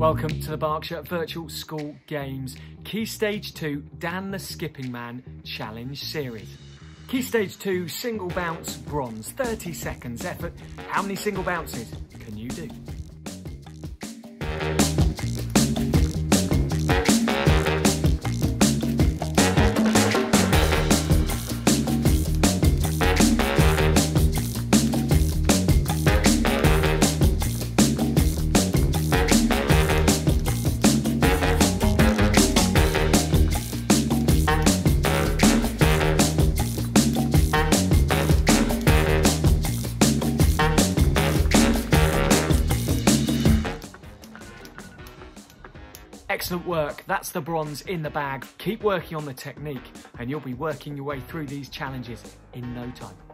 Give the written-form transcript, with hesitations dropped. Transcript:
Welcome to the Berkshire Virtual School Games Key Stage 2 Dan the Skipping Man Challenge Series. Key Stage 2 single bounce bronze, 30 seconds effort. How many single bounces can you do? Excellent work, that's the bronze in the bag. Keep working on the technique and you'll be working your way through these challenges in no time.